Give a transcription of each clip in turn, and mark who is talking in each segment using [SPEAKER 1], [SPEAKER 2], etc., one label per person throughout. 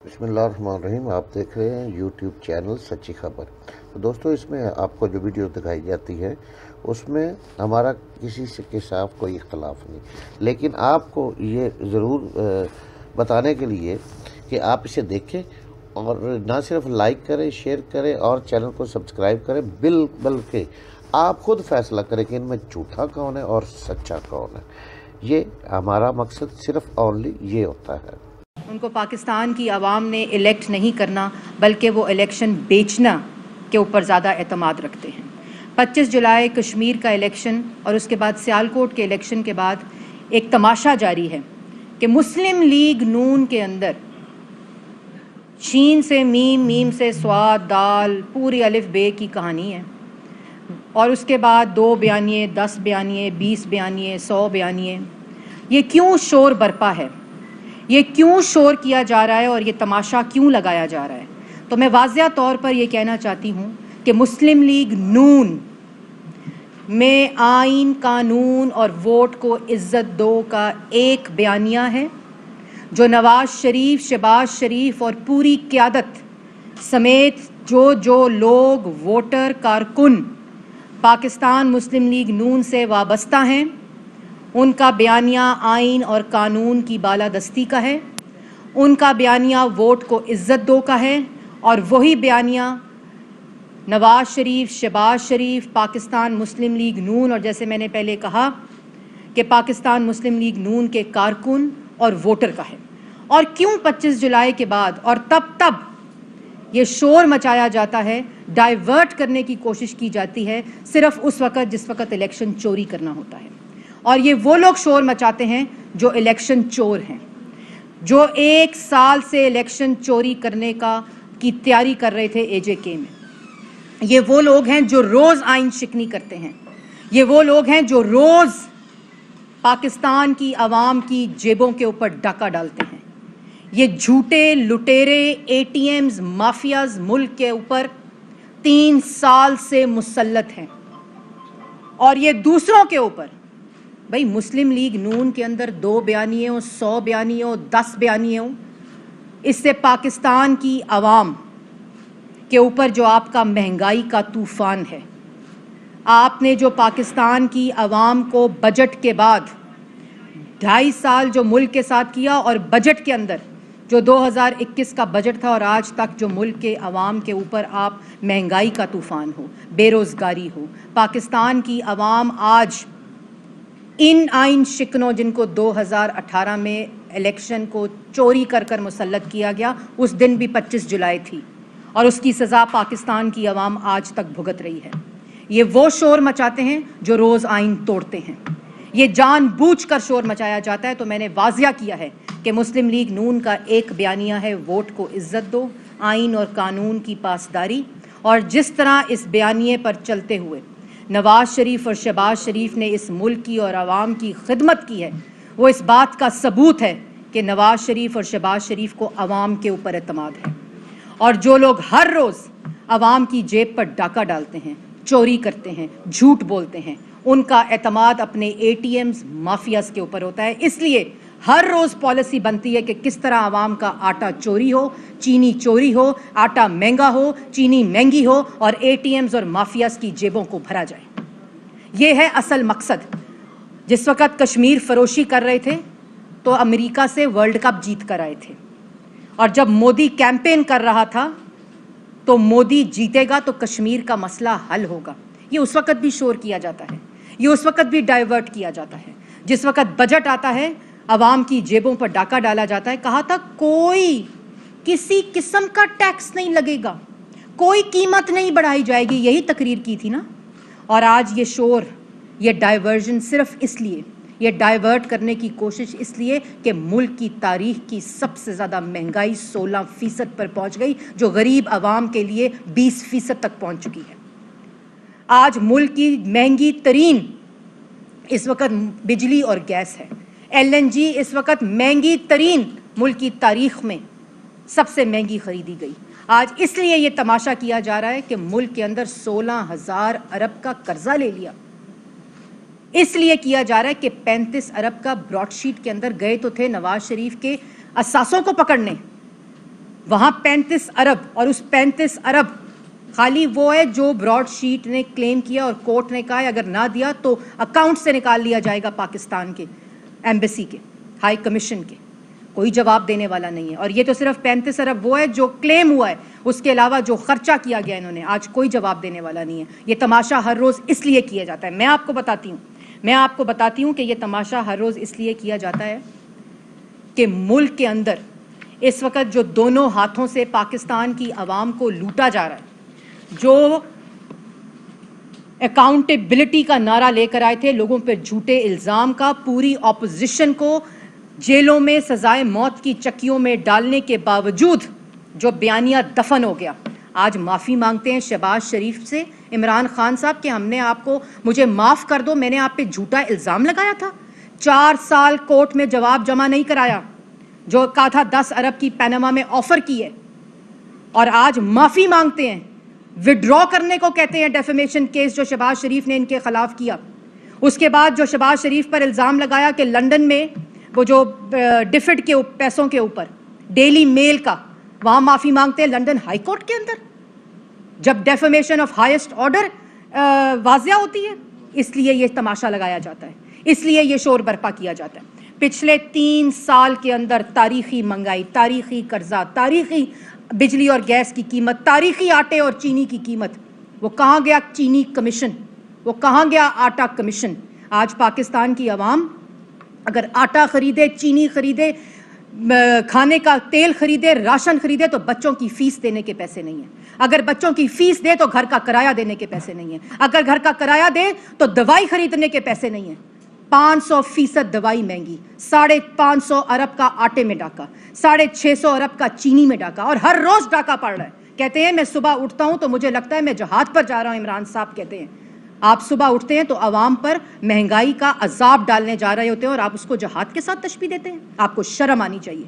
[SPEAKER 1] بسم اللہ الرحمن الرحیم. آپ دیکھ رہے ہیں یوٹیوب چینل سچی خبر. تو دوستو، اس میں آپ کو جو ویڈیو دکھائی جاتی ہے اس میں ہمارا کسی سے کے ساتھ کوئی اختلاف نہیں، لیکن آپ کو یہ ضرور بتانے کے لیے کہ آپ اسے دیکھیں اور نہ صرف لائک کریں، شیئر کریں اور چینل کو سبسکرائب کریں، بلکہ آپ خود فیصلہ کریں کہ ان میں جھوٹا کون ہے اور سچا کون ہے. یہ ہمارا مقصد صرف اونلی یہ ہوتا ہے.
[SPEAKER 2] ان کو پاکستان کی عوام نے الیکٹ نہیں کرنا بلکہ وہ الیکشن بیچنا کے اوپر زیادہ اعتماد رکھتے ہیں. 25 جولائی کشمیر کا الیکشن اور اس کے بعد سیالکوٹ کے الیکشن کے بعد ایک تماشا جاری ہے کہ مسلم لیگ نون کے اندر شین سے میم، میم سے صاد، دال، پوری الف بے کی کہانی ہے. اور اس کے بعد 2 بیانیے، 10 بیانیے، 20 بیانیے، 100 بیانیے. یہ کیوں شور برپا ہے؟ یہ کیوں شور کیا جا رہا ہے اور یہ تماشا کیوں لگایا جا رہا ہے؟ تو میں واضح طور پر یہ کہنا چاہتی ہوں کہ مسلم لیگ نون میں آئین، قانون اور ووٹ کو عزت دو کا ایک بیانیہ ہے جو نواز شریف، شہباز شریف اور پوری قیادت سمیت جو لوگ ووٹر کارکن پاکستان مسلم لیگ نون سے وابستہ ہیں ان کا بیانیہ آئین اور قانون کی بالادستی کا ہے. ان کا بیانیہ ووٹ کو عزت دو کا ہے اور وہی بیانیہ نواز شریف، شہباز شریف، پاکستان مسلم لیگ نون اور جیسے میں نے پہلے کہا کہ پاکستان مسلم لیگ نون کے کارکن اور ووٹر کا ہے. اور کیوں 25 جولائی کے بعد اور تب یہ شور مچایا جاتا ہے، ڈائیورٹ کرنے کی کوشش کی جاتی ہے صرف اس وقت جس وقت الیکشن چوری کرنا ہوتا ہے. اور یہ وہ لوگ شور مچاتے ہیں جو الیکشن چور ہیں، جو 1 سال سے الیکشن چوری کرنے کی تیاری کر رہے تھے اے جے کے میں. یہ وہ لوگ ہیں جو روز آئین شکنی کرتے ہیں. یہ وہ لوگ ہیں جو روز پاکستان کی عوام کی جیبوں کے اوپر ڈاکہ ڈالتے ہیں. یہ جھوٹے لٹیرے اے ٹی ایمز، مافیاز ملک کے اوپر 3 سال سے مسلط ہیں اور یہ دوسروں کے اوپر. بھائی مسلم لیگ نون کے اندر 2 بیانیے ہوں، 100 بیانیے ہوں، 10 بیانیے ہوں، اس سے پاکستان کی عوام کے اوپر جو آپ کا مہنگائی کا طوفان ہے، آپ نے جو پاکستان کی عوام کو بجٹ کے بعد 2.5 سال جو ملک کے ساتھ کیا اور بجٹ کے اندر جو 2021 کا بجٹ تھا اور آج تک جو ملک کے عوام کے اوپر آپ مہنگائی کا طوفان ہو، بے روزگاری ہو. پاکستان کی عوام آج ان آئین شکنوں جن کو 2018 میں الیکشن کو چوری کر مسلط کیا گیا، اس دن بھی 25 جولائی تھی اور اس کی سزا پاکستان کی عوام آج تک بھگت رہی ہے. یہ وہ شور مچاتے ہیں جو روز آئین توڑتے ہیں. یہ جان بوجھ کر شور مچایا جاتا ہے. تو میں نے واضح کیا ہے کہ مسلم لیگ نون کا ایک بیانیہ ہے ووٹ کو عزت دو، آئین اور قانون کی پاسداری. اور جس طرح اس بیانیے پر چلتے ہوئے نواز شریف اور شہباز شریف نے اس ملک کی اور عوام کی خدمت کی ہے، وہ اس بات کا ثبوت ہے کہ نواز شریف اور شہباز شریف کو عوام کے اوپر اعتماد ہے. اور جو لوگ ہر روز عوام کی جیب پر ڈاکہ ڈالتے ہیں، چوری کرتے ہیں، جھوٹ بولتے ہیں، ان کا اعتماد اپنے اے ٹی ایمز، مافیاز کے اوپر ہوتا ہے. اس لیے ہر روز پالیسی بنتی ہے کہ کس طرح عوام کا آٹا چوری ہو، چینی چوری ہو، آٹا مہنگا ہو، چینی مہنگی ہو اور اے ٹی ایمز اور مافیاز کی جیبوں کو بھرا جائے. یہ ہے اصل مقصد. جس وقت کشمیر فروشی کر رہے تھے تو امریکہ سے ورلڈ کپ جیت کر آئے تھے، اور جب مودی کیمپین کر رہا تھا تو مودی جیتے گا تو کشمیر کا مسئلہ حل ہوگا. یہ اس وقت بھی شور کیا جاتا ہے، یہ اس وقت بھی ڈائیورٹ کیا جاتا ہے. جس وقت بجٹ آتا ہے عوام کی جیبوں پر ڈاکہ ڈالا جاتا ہے. کہا تھا کوئی کسی قسم کا ٹیکس نہیں لگے گا، کوئی قیمت نہیں بڑھائی جائے گی، یہی تقریر کی تھی نا. اور آج یہ شور، یہ ڈائیورژن صرف اس لیے، یہ ڈائیورٹ کرنے کی کوشش اس لیے کہ ملک کی تاریخ کی سب سے زیادہ مہنگائی 16% پر پہنچ گئی، جو غریب عوام کے لیے 20% تک پہنچ چکی ہے. آج ملک کی مہنگی ترین اس وقت بجلی اور گیس ہے. ایل این جی اس وقت مہنگی ترین ملک کی تاریخ میں سب سے مہنگی خریدی گئی. آج اس لیے یہ تماشا کیا جا رہا ہے کہ ملک کے اندر 16,000 ارب کا قرضہ لے لیا. اس لیے کیا جا رہا ہے کہ 35 ارب کا براڈ شیٹ کے اندر گئے تو تھے نواز شریف کے اثاثوں کو پکڑنے، وہاں 35 ارب، اور اس 35 ارب خالی وہ ہے جو براڈ شیٹ نے کلیم کیا اور کورٹ نے کہا ہے اگر نہ دیا تو اکاؤنٹ سے نکال لیا جائے گا پاکستان کے ایمبیسی کے، ہائی کمیشن کے. کوئی جواب دینے والا نہیں ہے. اور یہ تو صرف 35 ارب وہ ہے جو کلیم ہوا ہے، اس کے علاوہ جو خرچہ کیا گیا انہوں نے آج کوئی جواب دینے والا نہیں ہے. یہ تماشا ہر روز اس لیے کیا جاتا ہے. میں آپ کو بتاتی ہوں کہ یہ تماشا ہر روز اس لیے کیا جاتا ہے کہ ملک کے اندر اس وقت جو دونوں ہاتھوں سے پاکستان کی عوام کو لوٹا جا رہا ہے، جو اکاؤنٹیبلٹی کا نعرہ لے کر آئے تھے لوگوں پہ جھوٹے الزام کا، پوری اپوزیشن کو جیلوں میں سزائے موت کی چکیوں میں ڈالنے کے باوجود جو بیانیہ دفن ہو گیا، آج معافی مانگتے ہیں شہباز شریف سے، عمران خان صاحب کہ ہم نے آپ کو، مجھے معاف کر دو، میں نے آپ پہ جھوٹا الزام لگایا تھا. 4 سال کورٹ میں جواب جمع نہیں کرایا، جو کہا تھا 10 ارب کی پیناما میں آفر کی ہے، اور آج معافی مانگتے ہیں. وڈرا کرنے کو کہتے ہیں ڈیفیمیشن کیس جو شہباز شریف نے ان کے خلاف کیا. اس کے بعد جو شہباز شریف پر الزام لگایا کہ لنڈن میں وہ جو ڈفٹ کے پیسوں کے اوپر ڈیلی میل کا، وہاں معافی مانگتے ہیں لنڈن ہائی کورٹ کے اندر، جب ڈیفیمیشن آف ہائیسٹ آرڈر واضح ہوتی ہے. اس لیے یہ تماشا لگایا جاتا ہے، اس لیے یہ شور برپا کیا جاتا ہے. پچھلے 3 سال کے اندر تاریخی مہنگائی، تاریخی قرضہ، تاریخی بجلی اور گیس کی قیمت، تاریخی آٹے اور چینی کی قیمت. وہ کہاں گیا چینی کمیشن؟ وہ کہاں گیا آٹا کمیشن؟ آج پاکستان کی عوام اگر آٹا خریدے، چینی خریدے، کھانے کا تیل خریدے، راشن خریدے تو بچوں کی فیس دینے کے پیسے نہیں ہیں. اگر بچوں کی فیس دے تو گھر کا کرایہ دینے کے پیسے نہیں ہیں. اگر گھر کا کرایہ دے تو دوائی خریدنے کے پیسے نہیں ہیں. 500% دوائی مہنگی، 550 ارب کا آٹے میں ڈاکہ، 650 ارب کا چینی میں ڈاکہ، اور ہر روز ڈاکہ پڑ رہا ہے. کہتے ہیں میں صبح اٹھتا ہوں تو مجھے لگتا ہے میں جہاد پر جا رہا ہوں. عمران صاحب کہتے ہیں آپ صبح اٹھتے ہیں تو عوام پر مہنگائی کا عذاب ڈالنے جا رہے ہوتے ہیں اور آپ اس کو جہاد کے ساتھ تشبیہ دیتے ہیں. آپ کو شرم آنی چاہیے.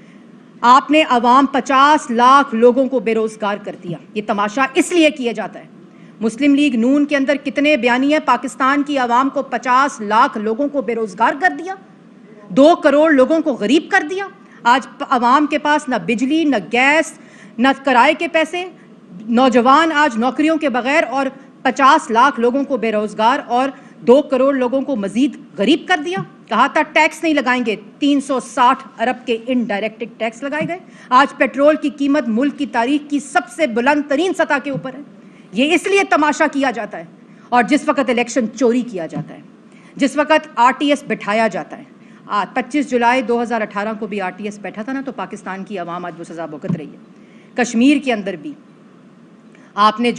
[SPEAKER 2] آپ نے عوام 50 لاکھ لوگوں کو بے روزگار کر دیا. یہ تماشا اس لیے کیا جاتا ہے. مسلم لیگ نون کے اندر کتنے بیانیے پاکستان کی عوام کو 50 لاکھ لوگوں کو بے روزگار کر دیا، 2 کروڑ لوگوں کو غریب کر دیا. آج عوام کے پاس نہ بجلی، نہ گیس، نہ کرائے کے پیسے، نوجوان آج نوکریوں کے بغیر، اور 50 لاکھ لوگوں کو بے روزگار اور 2 کروڑ لوگوں کو مزید غریب کر دیا. کہا تھا ٹیکس نہیں لگائیں گے، 360 ارب کے انڈائریکٹ ٹیکس لگائے گئے. آج پیٹرول کی قیمت ملک کی تاریخ کی سب سے بلند ترین سطح کے اوپر ہے. یہ اس لیے تماشا کیا جاتا ہے. اور جس وقت الیکشن چوری کیا جاتا ہے، جس وقت RTS بٹھایا جاتا ہے، 25 جولائی 2018 کو بھی RTS بیٹھا تھا نا، تو پاکستان کی عوام آج وہ سزا بھگت رہی ہے. کشمیر کے اندر بھی آپ نے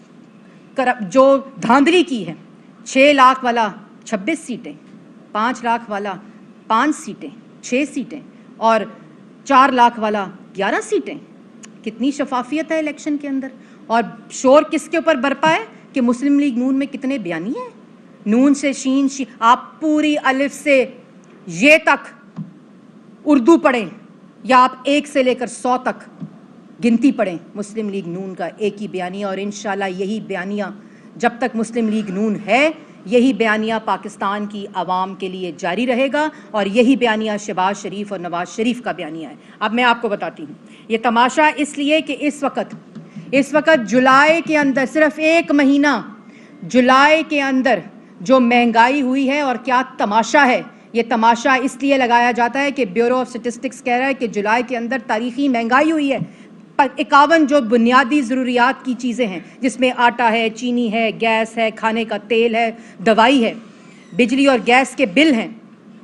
[SPEAKER 2] جو دھاندلی کی ہے، 6 لاکھ والا 26 سیٹیں، 5 لاکھ والا 5 سیٹیں، 6 سیٹیں، اور 4 لاکھ والا 11 سیٹیں. کتنی شفافیت ہے الیکشن کے اندر. اور شور کس کے اوپر برپا ہے کہ مسلم لیگ نون میں کتنے بیانیے ہیں. نون سے شین، آپ پوری الف سے یہ تک اردو پڑھیں یا آپ 1 سے لے کر 100 تک گنتی پڑھیں، مسلم لیگ نون کا ایک ہی بیانیہ. اور انشاءاللہ یہی بیانیہ جب تک مسلم لیگ نون ہے، یہی بیانیہ پاکستان کی عوام کے لیے جاری رہے گا. اور یہی بیانیہ شہباز شریف اور نواز شریف کا بیانیہ ہے. اب میں آپ کو بتاتی ہوں یہ تماشا اس لیے کہ اس وقت جولائی کے اندر، صرف 1 مہینہ جولائی کے اندر جو مہنگائی ہوئی ہے، اور کیا تماشا ہے. یہ تماشا اس لیے لگایا جاتا ہے کہ بیورو آف اسٹیٹسٹکس کہہ رہا ہے کہ جولائی کے اندر تاریخی مہنگائی ہوئی ہے. 51 جو بنیادی ضروریات کی چیزیں ہیں، جس میں آٹا ہے، چینی ہے، گیس ہے، کھانے کا تیل ہے، دوائی ہے، بجلی اور گیس کے بل ہیں،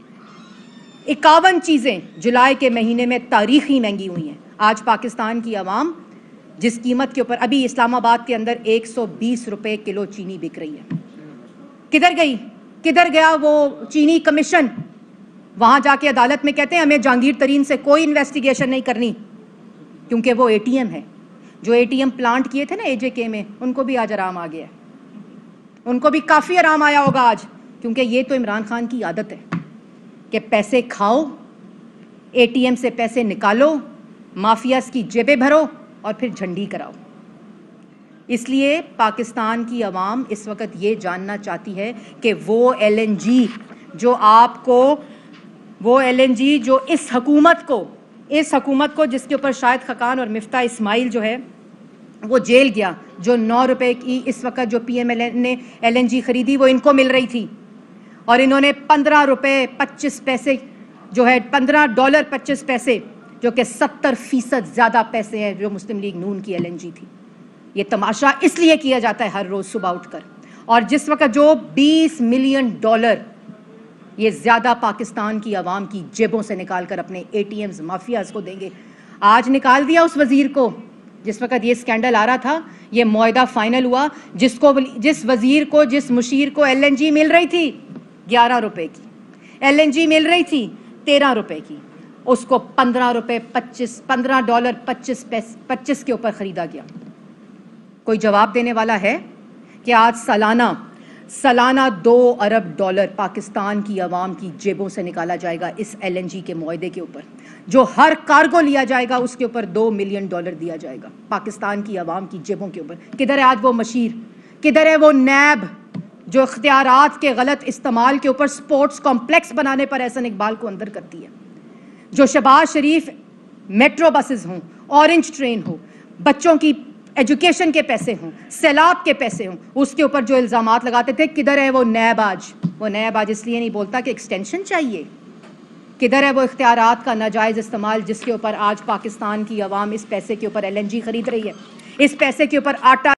[SPEAKER 2] 51 چیزیں جولائی کے مہینے میں تاریخی مہنگی ہوئی ہیں. آج پاکستان کی عوام جس قیمت کے اوپر، ابھی اسلام آباد کے اندر 120 روپے کلو چینی بک رہی ہے. کدھر گیا وہ چینی کمیشن؟ وہاں جا کے عدالت میں کہتے ہیں ہمیں جہانگیر ترین سے کوئی انویسٹیگیشن نہیں کرنی، کیونکہ وہ ATM ہے. جو ATM پلانٹ کیے تھے نا AJK میں، ان کو بھی آج آرام آ گیا ہے. ان کو بھی کافی آرام آیا ہوگا آج، کیونکہ یہ تو عمران خان کی عادت ہے کہ پیسے کھاؤ، ATM سے پیسے نکالو، مافیاز کی جیبیں بھرو اور پھر جھنڈی کراؤ. اس لیے پاکستان کی عوام اس وقت یہ جاننا چاہتی ہے کہ وہ LNG جو اس حکومت کو اس حکومت کو جس کے اوپر شاہد خاقان اور مفتاح اسماعیل جو ہے وہ جیل گیا، جو 9 روپے کی اس وقت جو پی ایم ایل نے LNG خریدی وہ ان کو مل رہی تھی، اور انہوں نے 15 روپے 25 پیسے جو ہے $15.25 جو کہ 70% زیادہ پیسے ہیں جو مسلم لیگ نون کی LNG تھی۔ یہ تماشا اس لیے کیا جاتا ہے ہر روز صبح اٹھ کر، اور جس وقت جو $20 ملین یہ زیادہ پاکستان کی عوام کی جیبوں سے نکال کر اپنے ATMs مافیاز کو دیں گے، آج نکال دیا اس وزیر کو۔ جس وقت یہ سکینڈل آ رہا تھا، یہ معاہدہ فائنل ہوا، جس وزیر کو جس مشیر کو LNG مل رہی تھی 11 روپے کی، LNG مل رہی تھی 13 روپے کی، اس کو $15.25 کے اوپر خریدا گیا۔ کوئی جواب دینے والا ہے کہ آج سالانہ $2 ارب پاکستان کی عوام کی جیبوں سے نکالا جائے گا اس LNG کے معاہدے کے اوپر، جو ہر کارگو لیا جائے گا اس کے اوپر $2 ملین دیا جائے گا پاکستان کی عوام کی جیبوں کے اوپر۔ کدھر ہے آج وہ مشیر؟ کدھر ہے وہ نیب جو اختیارات کے غلط استعمال کے اوپر سپورٹس کمپلیکس بنانے پر احسن اقبال کو اندر کرتی ہے؟ جو شہباز شریف میٹرو بسز ہوں، اورنج ٹرین ہو، بچوں کی ایجوکیشن کے پیسے ہوں، سیلاب کے پیسے ہوں، اس کے اوپر جو الزامات لگاتے تھے، کدھر ہے وہ نیب آج؟ وہ نیب آج اس لیے نہیں بولتا کہ ایکسٹینشن چاہیے۔ کدھر ہے وہ اختیارات کا ناجائز استعمال جس کے اوپر آج پاکستان کی عوام اس پیسے کے اوپر LNG خرید رہی ہے، اس پیسے کے اوپر آٹا،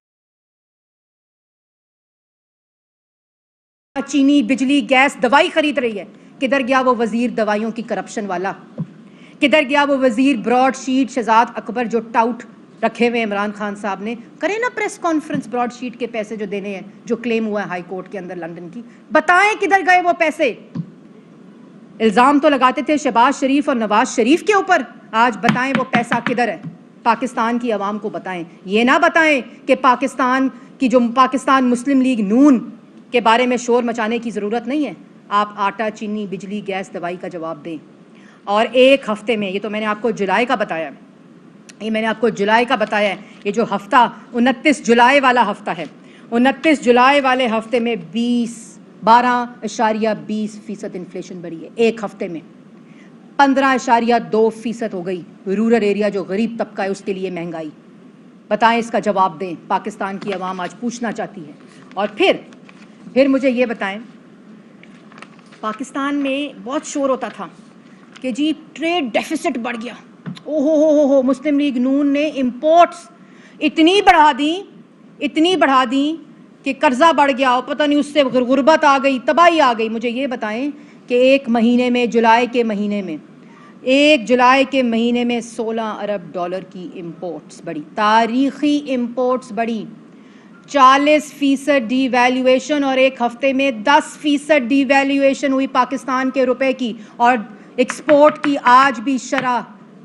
[SPEAKER 2] چینی، بجلی، گیس، دوائی خرید رہی ہے؟ کدھر گیا وہ وزیر دوائیوں کی کرپشن والا؟ کدھر گیا وہ وزیر براڈ شیٹ شہزاد اکبر جو ٹاؤٹ رکھے ہوئے عمران خان صاحب نے؟ کریں نا پریس کانفرنس، براڈ شیٹ کے پیسے جو دینے ہیں، جو کلیم ہوا ہے ہائی کورٹ کے اندر لندن کی، بتائیں کدھر گئے وہ پیسے؟ الزام تو لگاتے تھے شہباز شریف اور نواز شریف کے اوپر، آج بتائیں وہ پیسہ کدھر ہے؟ پاکستان کی عوام کو بتائیں، یہ نہ بتائیں کہ پاکستان مسلم لیگ نون کے بارے میں شور مچانے کی ضرورت نہیں ہے۔ آپ آٹا، چینی، بجلی، گیس، دوائی کا جواب دیں۔ اور ایک ہفتے میں، یہ تو میں نے آپ کو جولائی کا بتایا ہے، یہ جو ہفتہ 29 جولائی والا ہفتہ ہے، 29 جولائی والے ہفتے میں 12.20% انفلیشن بڑھی ہے۔ ایک ہفتے میں 15.2% ہو گئی رورل ایریا جو غریب طبقہ ہے اس کے لیے مہنگائی۔ بتائیں، اس کا جواب دیں، پاکستان کی عوام آج پوچھنا چاہتی ہے۔ اور پھر مجھے یہ بتائیں، پاکستان میں بہت شور ہوتا تھا کہ جی ٹریڈ ڈیفیسٹ بڑھ گیا، ہو مسلم لیگ نون نے امپورٹس اتنی بڑھا دی کہ قرضہ بڑھ گیا، اور پتہ نہیں اس سے غربت آ گئی، تباہی آ گئی۔ مجھے یہ بتائیں کہ ایک مہینے میں، جولائی کے مہینے میں $16 ارب کی امپورٹس بڑھی، تاریخی امپورٹس بڑھی، 40% ڈی ویلیویشن، اور ایک ہفتے میں 10% ڈی ویلیویشن ہوئی پاکستان کے روپے کی، اور ایکسپورٹ کی آج بھی شرح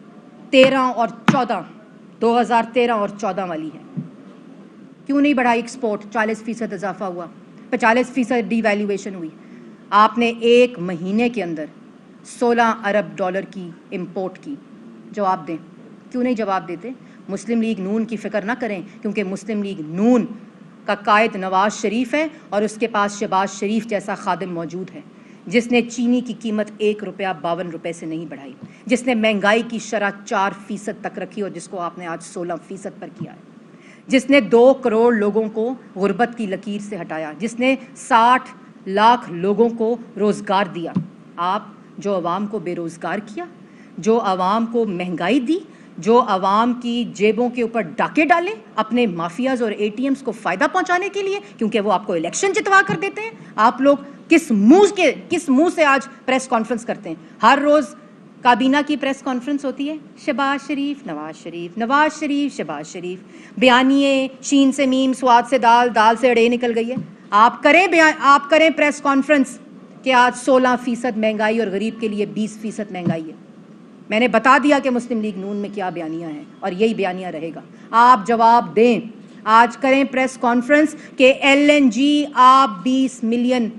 [SPEAKER 2] 2013 اور 14 والی ہے۔ کیوں نہیں بڑھائی ایکسپورٹ؟ 40% اضافہ ہوا، 40% ڈی ویلیویشن ہوئی۔ آپ نے ایک مہینے کے اندر $16 ارب کی امپورٹ کی۔ جواب دیں، کیوں نہیں جواب دیتے؟ مسلم لیگ نون کی فکر نہ کریں، کیونکہ مسلم لیگ نون کا قائد نواز شریف ہے، اور اس کے پاس شہباز شریف جیسا خادم موجود ہے جس نے چینی کی قیمت $1.52 سے نہیں بڑھائی، جس نے مہنگائی کی شرح 4% تک رکھی اور جس کو آپ نے آج 16% پر کیا ہے، جس نے 2 کروڑ لوگوں کو غربت کی لکیر سے ہٹایا، جس نے 60 لاکھ لوگوں کو روزگار دیا۔ آپ جو عوام کو بے روزگار کیا، جو عوام کو مہنگائی دی، جو عوام کی جیبوں کے اوپر ڈاکے ڈالے اپنے مافیاز اور ATMs کو فائدہ پہنچانے کے لیے، کیونکہ وہ آپ کو الیکشن جتوا کر دیتے ہیں۔ آپ لوگ کس منہ سے آج پریس کانفرنس کرتے ہیں؟ ہر روز کابینہ کی پریس کانفرنس ہوتی ہے، شہباز شریف، نواز شریف، شہباز شریف، بیانیے شین سے میم، سواد سے دال، دال سے اڑے نکل گئی ہے۔ آپ کریں پریس کانفرنس کہ آج 16% مہنگائی اور غریب کے لیے 20% مہنگائی ہے۔ میں نے بتا دیا کہ مسلم لیگ نون میں کیا بیانیہ ہیں، اور یہی بیانیہ رہے گا۔ آپ جواب دیں، آج کریں پریس کانفرنس کہ LNG آپ $20 ملین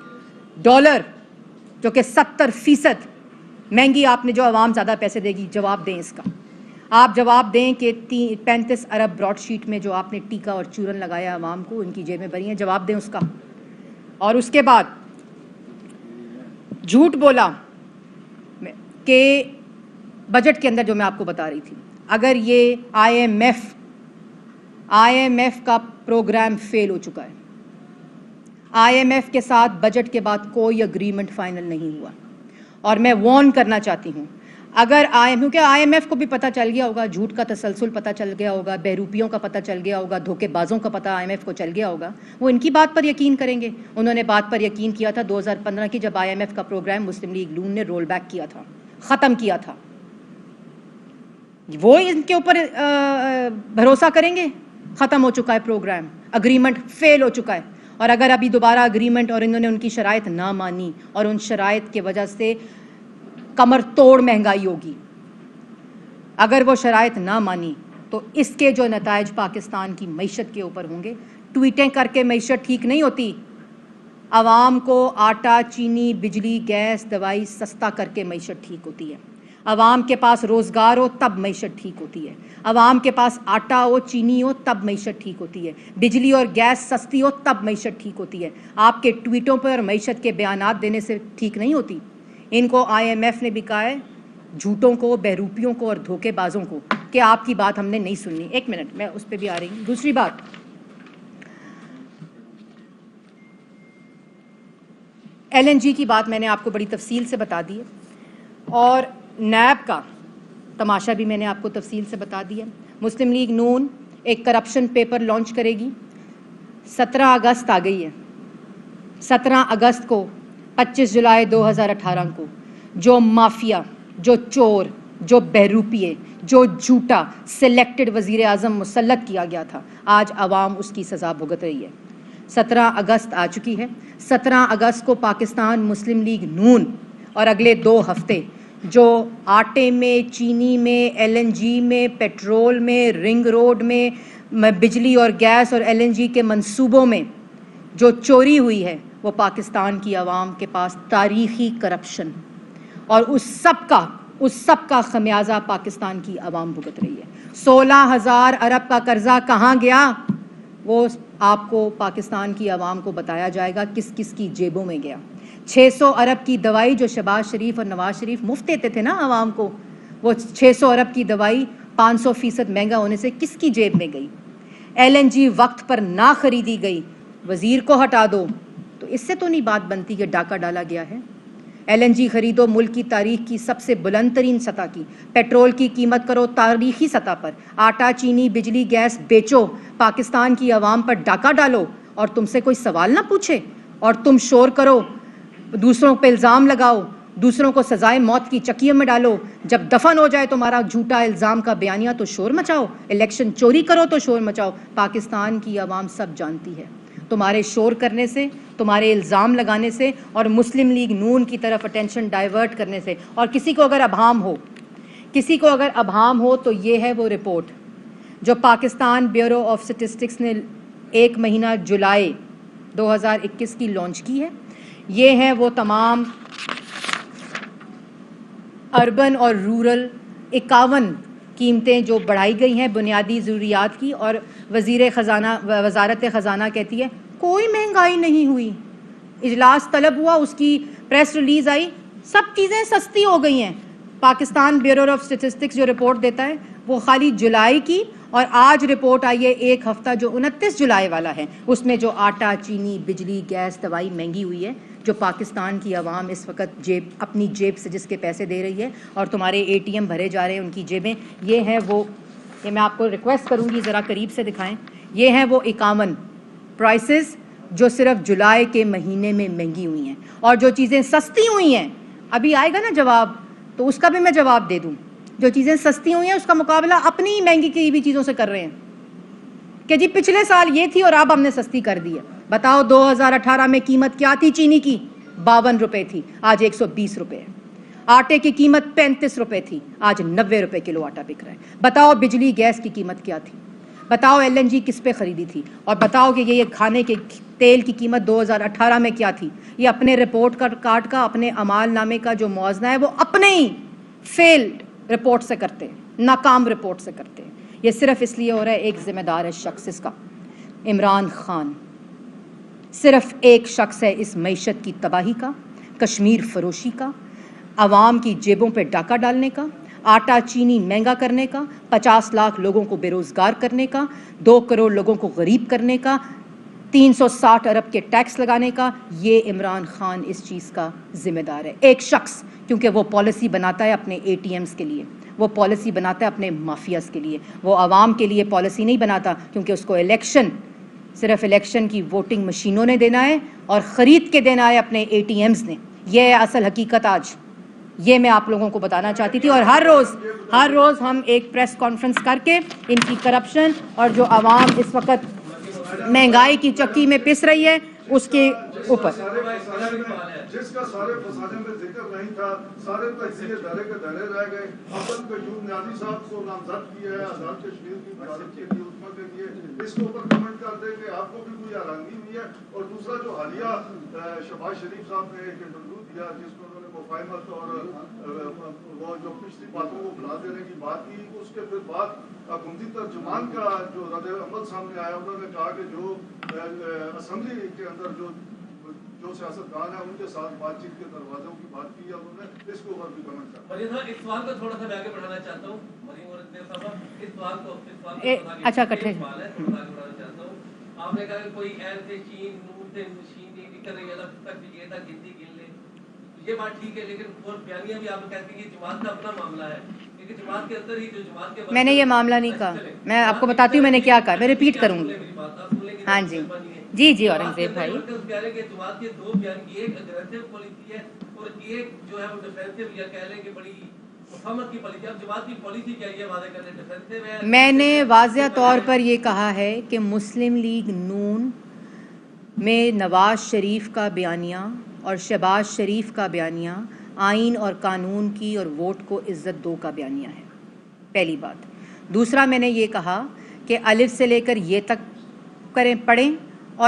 [SPEAKER 2] جو کہ 70% مہنگی آپ نے جو عوام زیادہ پیسے دے گی، جواب دیں اس کا۔ آپ جواب دیں کہ 35 ارب براڈ شیٹ میں جو آپ نے ٹیکا اور چورن لگایا عوام کو، ان کی جیبیں بھری ہیں، جواب دیں اس کا۔ اور اس کے بعد جھوٹ بولا کہ بجٹ کے اندر جو میں آپ کو بتا رہی تھی، اگر یہ IMF کا پروگرام فیل ہو چکا ہے، IMF کے ساتھ بجٹ کے بعد کوئی اگریمنٹ فائنل نہیں ہوا، اور میں وارن کرنا چاہتی ہوں اگر کیونکہ IMF کو بھی پتہ چل گیا ہوگا، جھوٹ کا تسلسل پتہ چل گیا ہوگا، بہروپیوں کا پتہ چل گیا ہوگا، دھوکے بازوں کا پتہ IMF کو چل گیا ہوگا، وہ ان کی بات پر یقین کریں گے۔ انہوں نے بات پر یقین کیا تھا 2015 کی، جب IMF کا پروگرام مسلم لیگ نون نے رول بیک کیا تھا، ختم کیا تھا، وہ ان کے اوپر بھروسہ کریں گے؟ ختم ہو چکا ہے پروگرام، اگریمنٹ فیل ہو چکا ہے، اور اگر ابھی دوبارہ اگریمنٹ اور انہوں نے ان کی شرائط نہ مانی اور ان شرائط کی وجہ سے کمر توڑ مہنگائی ہوگی، اگر وہ شرائط نہ مانی تو اس کے جو نتائج پاکستان کی معیشت کے اوپر ہوں گے۔ ٹویٹیں کر کے معیشت ٹھیک نہیں ہوتی، عوام کو آٹا، چینی، بجلی، گیس، دوائی سستا کر کے معیشت ٹھیک ہوتی ہے۔ عوام کے پاس روزگار ہو تب معیشت ٹھیک ہوتی ہے، عوام کے پاس آٹا ہو، چینی ہو تب معیشت ٹھیک ہوتی ہے، بجلی اور گیس سستی ہو تب معیشت ٹھیک ہوتی ہے۔ آپ کے ٹویٹوں پر معیشت کے بیانات دینے سے ٹھیک نہیں ہوتی۔ ان کو IMF نے بھی کہا ہے، جھوٹوں کو، بہروپیوں کو اور دھوکے بازوں کو، کہ آپ کی بات ہم نے نہیں سننی۔ ایک منٹ، میں اس پہ بھی آ رہی ہوں۔ دوسری بات، LNG کی بات میں نے آپ کو بڑی تفصیل سے بتا دی ہے، اور نیب کا تماشا بھی میں نے آپ کو تفصیل سے بتا دیا۔ مسلم لیگ نون ایک کرپشن پیپر لانچ کرے گی، 17 اگست آ گئی ہے، 17 اگست کو 25 جولائی 2018 کو جو مافیا، جو چور، جو بہروپیے، جو جھوٹا سلیکٹڈ وزیر اعظم مسلط کیا گیا تھا، آج عوام اس کی سزا بھگت رہی ہے۔ 17 اگست آ چکی ہے، 17 اگست کو پاکستان مسلم لیگ نون اور اگلے 2 ہفتے جو آٹے میں، چینی میں، LNG میں، پیٹرول میں، رنگ روڈ میں، بجلی اور گیس اور LNG کے منصوبوں میں جو چوری ہوئی ہے، وہ پاکستان کی عوام کے پاس تاریخی کرپشن، اور اس سب کا خمیازہ پاکستان کی عوام بھگت رہی ہے۔ 16,000 ارب کا قرضہ کہاں گیا، وہ آپ کو پاکستان کی عوام کو بتایا جائے گا کس کس کی جیبوں میں گیا۔ 600 ارب کی دوائی جو شہباز شریف اور نواز شریف مفت دیتے تھے نا عوام کو، وہ 600 ارب کی دوائی 500% مہنگا ہونے سے کس کی جیب میں گئی؟ LNG وقت پر نہ خریدی گئی، وزیر کو ہٹا دو، تو اس سے تو نہیں بات بنتی کہ ڈاکہ ڈالا گیا ہے۔ LNG خریدو ملک کی تاریخ کی سب سے بلند ترین سطح کی، پیٹرول کی قیمت کرو تاریخی سطح پر، آٹا، چینی، بجلی، گیس بیچو، پاکستان کی عوام پر ڈاکہ ڈالو، اور تم سے کوئی سوال نہ پوچھے، اور تم شور کرو، دوسروں پہ الزام لگاؤ، دوسروں کو سزائے موت کی چکیوں میں ڈالو، جب دفن ہو جائے تمہارا جھوٹا الزام کا بیانیہ تو شور مچاؤ، الیکشن چوری کرو تو شور مچاؤ۔ پاکستان کی عوام سب جانتی ہے، تمہارے شور کرنے سے، تمہارے الزام لگانے سے، اور مسلم لیگ نون کی طرف اٹینشن ڈائیورٹ کرنے سے، اور کسی کو اگر ابہام ہو تو یہ ہے وہ رپورٹ جو پاکستان بیورو آف اسٹیٹسٹکس نے 1 مہینہ جولائی 2021 کی لانچ کی ہے۔ یہ ہیں وہ تمام اربن اور رورل 51 قیمتیں جو بڑھائی گئی ہیں بنیادی ضروریات کی، اور وزارت خزانہ کہتی ہے کوئی مہنگائی نہیں ہوئی۔ اجلاس طلب ہوا، اس کی پریس ریلیز آئی، سب چیزیں سستی ہو گئی ہیں۔ پاکستان بیورو آف اسٹیٹسٹکس جو رپورٹ دیتا ہے وہ خالی جولائی کی، اور آج رپورٹ آئی ہے 1 ہفتہ جو 29 جولائی والا ہے، اس میں جو آٹا، چینی، بجلی، گیس، دوائی مہنگی ہوئی ہے، جو پاکستان کی عوام اس وقت اپنی جیب سے جس کے پیسے دے رہی ہے، اور تمہارے ATM بھرے جا رہے ہیں ان کی جیبیں، یہ ہیں وہ، یہ میں آپ کو ریکویسٹ کروں گی ذرا قریب سے دکھائیں، یہ ہیں وہ 51 پرائسز جو صرف جولائی کے مہینے میں مہنگی ہوئی ہیں۔ اور جو چیزیں سستی ہوئی ہیں، ابھی آئے گا نا جواب تو اس کا بھی میں جواب دے دوں، جو چیزیں سستی ہوئی ہیں اس کا مقابلہ اپنی ہی مہنگی کی بھی چیزوں سے کر رہے ہیں کہ جی پچھلے سال یہ تھی اور اب ہم نے سستی کر دی ہے۔ بتاؤ 2018 میں قیمت کیا تھی چینی کی؟ 52 روپے تھی، آج 120 روپے ہے۔ آٹے کی قیمت 35 روپے تھی، آج 90 روپے کلو آٹا بک رہا ہے۔ بتاؤ بجلی گیس کی قیمت کیا تھی؟ بتاؤ LNG کس پہ خریدی تھی؟ اور بتاؤ کہ یہ کھانے کے تیل کی قیمت 2018 میں کیا تھی؟ یہ اپنے رپورٹ کارڈ کا، اپنے اعمال نامے کا جو موازنہ ہے وہ اپنے ہی فیلڈ رپورٹ سے کرتے ہیں، ناکام رپورٹ سے کرتے ہیں۔ یہ صرف اس لیے ہو رہا ہے، ایک ذمہ دار ہے شخص اس کا، عمران خان۔ صرف ایک شخص ہے اس معیشت کی تباہی کا، کشمیر فروشی کا، عوام کی جیبوں پہ ڈاکہ ڈالنے کا، آٹا چینی مہنگا کرنے کا، 50 لاکھ لوگوں کو بے روزگار کرنے کا، 2 کروڑ لوگوں کو غریب کرنے کا، 360 ارب کے ٹیکس لگانے کا، یہ عمران خان اس چیز کا ذمہ دار ہے، ایک شخص، کیونکہ وہ پالیسی بناتا ہے اپنے اے ٹی ایمز کے لیے، وہ پالیسی بناتا ہے اپنے مافیاز کے لیے، وہ عوام کے لیے پالیسی نہیں بناتا، کیونکہ اس کو صرف الیکشن کی ووٹنگ مشینوں نے دینا ہے اور خرید کے دینا ہے اپنے اے ٹی ایمز نے. یہ ہے اصل حقیقت. آج یہ میں آپ لوگوں کو بتانا چاہتی تھی، اور ہر روز ہم ایک پریس کانفرنس کر کے ان کی کرپشن اور جو عوام اس وقت مہنگائی کی چکی میں پس رہی ہے اس کے اوپر.
[SPEAKER 3] جس کا سارے فسادے میں ذکر نہیں تھا، سارے تجزیے دھرے کے دھرے رہ گئے. افضل قیوم نیازی صاحب کو نامزد کیا ہے آزاد کشمیر کی قیادت کے لیے، عظما کے لیے. اس کے اوپر کمنٹ کر دیں کہ آپ کو بھی کوئی حیرانگی ہوئی ہے. اور دوسرا جو حالیہ شہباز شریف صاحب نے ایک انٹرویو دیا جس میں انہوں نے مفاہمت اور وہ جو پچھلی باتوں کو بھلا دینے کی بات کی، اس کے پھر بعد حکومتی ترجمان کا جو رد عمل سامنے آیا، انہوں نے کہا کہ جو اسمبلی کے اندر جو سیاستدان ہیں ان کے ساتھ بات چیت کے دروازوں کی بات کی ہے، انہوں نے اس کے اوپر بھی کمنٹ کیا.
[SPEAKER 4] مریم صاحب، اس سوال کو تھوڑا سا میں آگے بڑھانا چاہتا ہوں. مریم اور صاحب، اس سوال کو
[SPEAKER 2] اچھا کٹھے
[SPEAKER 4] بڑھانا چاہتا ہوں. آپ نے کہا کہ کوئی ایسے شین نور سے مشین نہیں کر رہی ہے تک یہ تک گنتی گن لے، یہ بات ٹھیک ہے، لیکن اور بیانیاں بھی آپ کہتے ہیں کہ جماعت کا اپنا معاملہ ہے، کیونکہ جماعت کے اندر ہی جو جماعت کے
[SPEAKER 2] میں نے یہ معاملہ نہیں کہا. میں آپ کو بتاتی ہوں میں نے کیا کہا، میں ریپیٹ کروں گی. ہاں جی اورنگزیب بھائی،
[SPEAKER 4] جماعت کے دو بیان کی، ایک اگریسو پالیسی ہے اور ایک جو ہے وہ ڈیفینسو یا کہہ لیں کہ بڑی مفاہمت کی پالیسی. اب جماعت کی پالیسی کیا ہے واضح کرنے ڈیفینسو ہے.
[SPEAKER 2] میں نے واضح طور پر یہ کہا ہے کہ مسلم لیگ نون میں نواز شریف کا بیانیہ اور شہباز شریف کا بیانیہ آئین اور قانون کی اور ووٹ کو عزت دو کا بیانیہ ہے، پہلی بات. دوسرا میں نے یہ کہا کہ الف سے لے کر یہ تک پڑھیں اور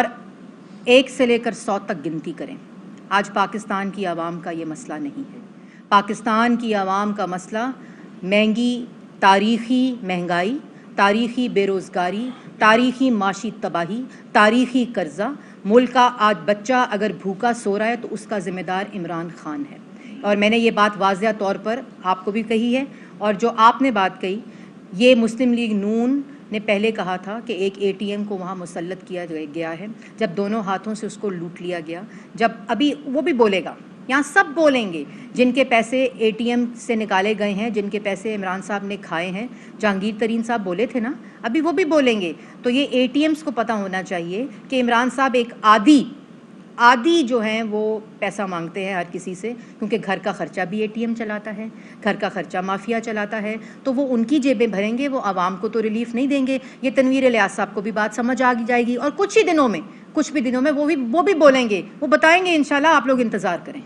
[SPEAKER 2] 1 سے لے کر 100 تک گنتی کریں. آج پاکستان کی عوام کا یہ مسئلہ نہیں ہے. پاکستان کی عوام کا مسئلہ مہنگی تاریخی مہنگائی، تاریخی بے روزگاری، تاریخی معاشی تباہی، تاریخی قرضہ. ملک کا آج بچہ اگر بھوکا سو رہا ہے تو اس کا ذمہ دار عمران خان ہے، اور میں نے یہ بات واضح طور پر آپ کو بھی کہی ہے. اور جو آپ نے بات کہی، یہ مسلم لیگ نون نے پہلے کہا تھا کہ ایک اے ٹی ایم کو وہاں مسلط کیا گیا ہے، جب دونوں ہاتھوں سے اس کو لوٹ لیا گیا. جب ابھی وہ بھی بولے گا، یہاں سب بولیں گے جن کے پیسے اے ٹی ایم سے نکالے گئے ہیں، جن کے پیسے عمران صاحب نے کھائے ہیں. جہانگیر ترین صاحب بولے تھے نا، ابھی وہ بھی بولیں گے. تو یہ اے ٹی ایمز کو پتہ ہونا چاہیے کہ عمران صاحب ایک عادی جو ہیں وہ پیسہ مانگتے ہیں ہر کسی سے، کیونکہ گھر کا خرچہ بھی اے ٹی ایم چلاتا ہے، گھر کا خرچہ مافیا چلاتا ہے. تو وہ ان کی جیبیں بھریں گے، وہ عوام کو تو ریلیف نہیں دیں گے. یہ تنویر الیاس صاحب کو بھی بات سمجھ آ جائے گی، اور کچھ بھی دنوں میں وہ بھی بولیں گے، وہ بتائیں گے انشاءاللہ. آپ لوگ انتظار کریں.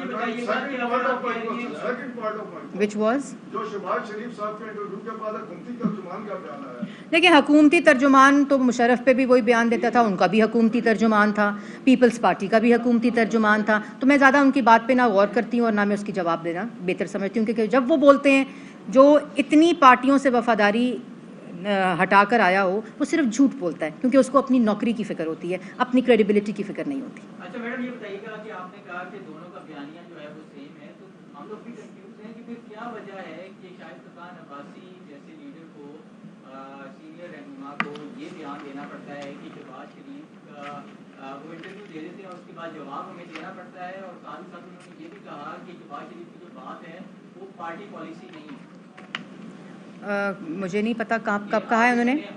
[SPEAKER 2] وچ واز
[SPEAKER 3] جو شہباز شریف صاحب کے انٹرویو کے بعد حکومتی ترجمان کا بیان آیا.
[SPEAKER 2] دیکھیں، حکومتی ترجمان تو مشرف پہ بھی وہی بیان دیتا تھا، ان کا بھی حکومتی ترجمان تھا، پیپلز پارٹی کا بھی حکومتی ترجمان تھا. تو میں زیادہ ان کی بات پہ نہ غور کرتی ہوں اور نہ میں اس کی جواب دینا بہتر سمجھتی ہوں، کیونکہ جب وہ بولتے ہیں جو اتنی پارٹیوں سے وفاداری ہٹا کر آیا ہو، وہ صرف جھوٹ بولتا ہے، کیونکہ اس کو اپنی نوکری کی فکر ہوتی ہے، اپنی کریڈیبلٹی کی فکر نہیں ہوتی.
[SPEAKER 5] اچھا میڈم، یہ بتائیے گا کہ آپ نے کہا کہ دونوں کا بیانیہ جو ہے وہ سیم ہے، تو ہم لوگ بھی کنفیوز ہیں کہ پھر کیا وجہ ہے کہ شاہد خاقان عباسی جیسے لیڈر کو، سینئر رہنما کو یہ بیان دینا پڑتا ہے کہ شہباز شریف کا وہ انٹرویو دے دیتے ہیں اور اس کے بعد جواب ہمیں دینا پڑتا ہے، اور ساتھ ساتھ انہوں نے یہ بھی کہا کہ شہباز شریف کی جو بات ہے وہ پارٹی پالیسی نہیں ہے.
[SPEAKER 2] مجھے نہیں پتا کب کہا ہے انہوں نے.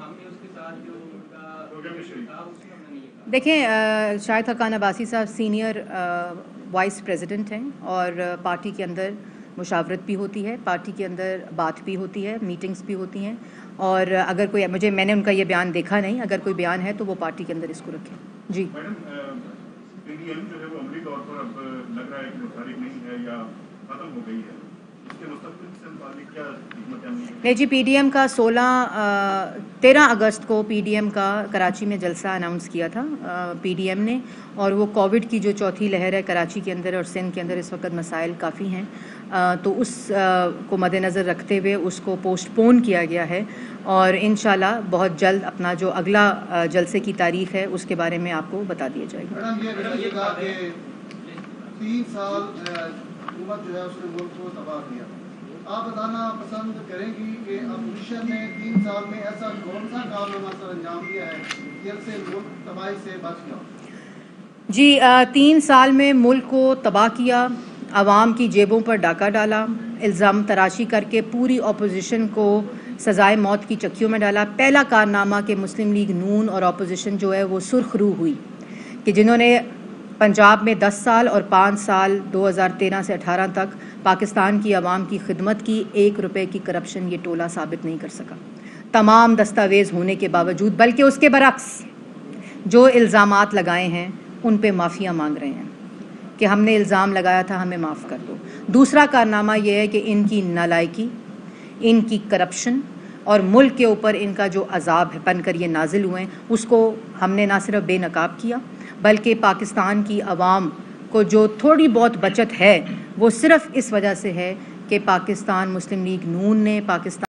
[SPEAKER 2] دیکھیں، شاہد خاقان عباسی صاحب سینئر وائس پریزیڈنٹ ہیں، اور پارٹی کے اندر مشاورت بھی ہوتی ہے، پارٹی کے اندر بات بھی ہوتی ہے، میٹنگز بھی ہوتی ہیں. اور اگر میں نے ان کا یہ بیان دیکھا نہیں، اگر کوئی بیان ہے تو وہ پارٹی کے اندر اس کو رکھیں. جی
[SPEAKER 3] میڈم، پی ڈی ایم جو ہے وہ عملی طور پر اب لگ رہا ہے کہ متحرک نہیں ہے یا ختم ہو گئی ہے، اس کے مستقبل سے متعلق کیا حکمت عملی ہے؟
[SPEAKER 2] نہیں جی، پی ڈی ایم کا 13 اگست کو پی ڈی ایم کا کراچی میں جلسہ اناؤنس کیا تھا پی ڈی ایم نے، اور وہ کووڈ کی جو چوتھی لہر ہے کراچی کے اندر اور سندھ کے اندر اس وقت مسائل کافی ہیں، تو اس کو مد نظر رکھتے ہوئے اس کو پوسٹ پون کیا گیا ہے، اور انشاءاللہ بہت جلد اپنا جو اگلا جلسے کی تاریخ ہے اس کے بارے میں آپ کو بتا دیا جائے گا.
[SPEAKER 6] میڈم، یہ بتائیے گا کہ 3 سال حکومت جو ہے اس نے ملک کو تباہ کیا،
[SPEAKER 3] आप बताना पसंद करेंगी कि अपोजिशन ने 3 साल में ऐसा कौन सा कारनामा सर अंजाम दिया है जिससे मुल्क तबाही से बच गया?
[SPEAKER 2] जी 3 साल में मुल्क को तबाह किया, आवाम की जेबों पर डाका डाला, इल्ज़ाम तराशी करके पूरी अपोजिशन को सज़ाए मौत की चक्कियों में डाला। पहला कारनामा कि मुस्लिम लीग नून और अपोजिशन जो है वो सुर्खरू हुई कि जिन्होंने पंजाब में 10 साल और 5 साल 2013 से 18 तक पाकिस्तान की आवाम की खिदमत की, 1 रुपए की करप्शन ये टोला साबित नहीं कर सका, तमाम दस्तावेज़ होने के बावजूद। बल्कि उसके बरक्स जो इल्ज़ामात लगाए हैं उन पे माफ़िया मांग रहे हैं कि हमने इल्ज़ाम लगाया था, हमें माफ़ कर दो। दूसरा कारनामा ये है कि इनकी नालायकी, इनकी करप्शन और मुल्क के ऊपर इनका जो अजाब है बनकर ये नाजिल हुए हैं, उसको हमने ना सिर्फ बेनकाब किया बल्कि पाकिस्तान की आवाम को जो थोड़ी बहुत बचत है वो सिर्फ़ इस वजह से है कि पाकिस्तान मुस्लिम लीग नून ने पाकिस्तान